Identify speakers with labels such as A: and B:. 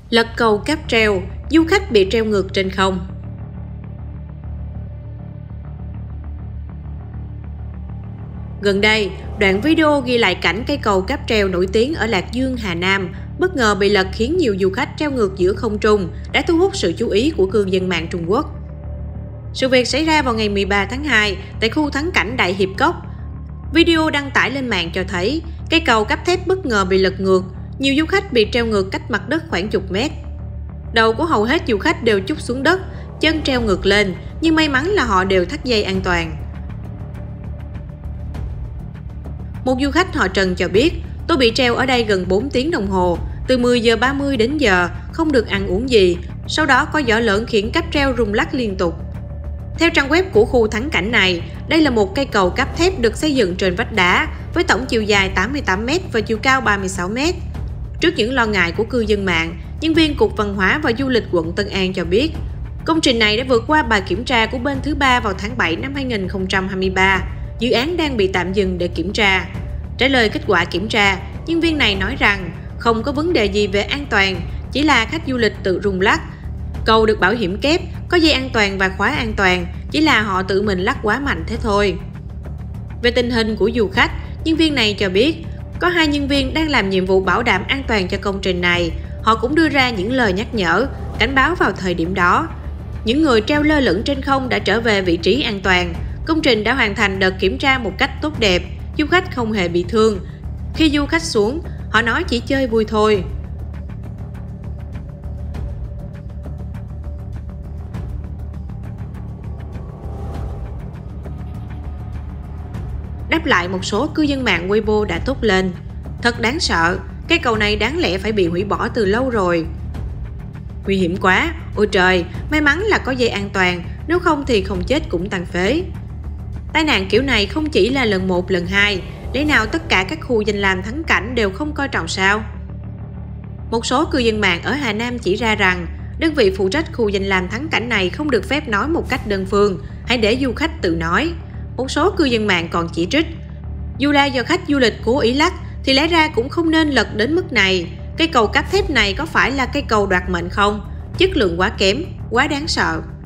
A: Lật cầu cáp treo, du khách bị treo ngược trên không. Gần đây, đoạn video ghi lại cảnh cây cầu cáp treo nổi tiếng ở Lạc Dương, Hà Nam bất ngờ bị lật khiến nhiều du khách treo ngược giữa không trung đã thu hút sự chú ý của cư dân mạng Trung Quốc. Sự việc xảy ra vào ngày 13 tháng 2 tại khu thắng cảnh Đại Hiệp Cốc. Video đăng tải lên mạng cho thấy cây cầu cáp thép bất ngờ bị lật ngược, nhiều du khách bị treo ngược cách mặt đất khoảng chục mét. Đầu của hầu hết du khách đều chúc xuống đất, chân treo ngược lên, nhưng may mắn là họ đều thắt dây an toàn. Một du khách họ Trần cho biết, tôi bị treo ở đây gần 4 tiếng đồng hồ, từ 10 giờ 30 đến giờ, không được ăn uống gì, sau đó có gió lớn khiến cáp treo rung lắc liên tục. Theo trang web của khu thắng cảnh này, đây là một cây cầu cáp thép được xây dựng trên vách đá với tổng chiều dài 88m và chiều cao 36m. Trước những lo ngại của cư dân mạng, nhân viên Cục Văn hóa và Du lịch quận Tân An cho biết, công trình này đã vượt qua bài kiểm tra của bên thứ ba vào tháng 7 năm 2023. Dự án đang bị tạm dừng để kiểm tra. Trả lời kết quả kiểm tra, nhân viên này nói rằng không có vấn đề gì về an toàn, chỉ là khách du lịch tự rung lắc. Cầu được bảo hiểm kép, có dây an toàn và khóa an toàn, chỉ là họ tự mình lắc quá mạnh thế thôi. Về tình hình của du khách, nhân viên này cho biết có 2 nhân viên đang làm nhiệm vụ bảo đảm an toàn cho công trình này. Họ cũng đưa ra những lời nhắc nhở, cảnh báo vào thời điểm đó. Những người treo lơ lửng trên không đã trở về vị trí an toàn. Công trình đã hoàn thành đợt kiểm tra một cách tốt đẹp, du khách không hề bị thương. Khi du khách xuống, họ nói chỉ chơi vui thôi. Đáp lại, một số cư dân mạng Weibo đã thốt lên: thật đáng sợ, cây cầu này đáng lẽ phải bị hủy bỏ từ lâu rồi. Nguy hiểm quá, ôi trời, may mắn là có dây an toàn, nếu không thì không chết cũng tàn phế. Tai nạn kiểu này không chỉ là lần 1, lần 2, lẽ nào tất cả các khu danh lam thắng cảnh đều không coi trọng sao? Một số cư dân mạng ở Hà Nam chỉ ra rằng đơn vị phụ trách khu danh lam thắng cảnh này không được phép nói một cách đơn phương, hãy để du khách tự nói. Một số cư dân mạng còn chỉ trích, dù là do khách du lịch cố ý lắc thì lẽ ra cũng không nên lật đến mức này. Cây cầu cáp thép này có phải là cây cầu đoạt mệnh không? Chất lượng quá kém, quá đáng sợ.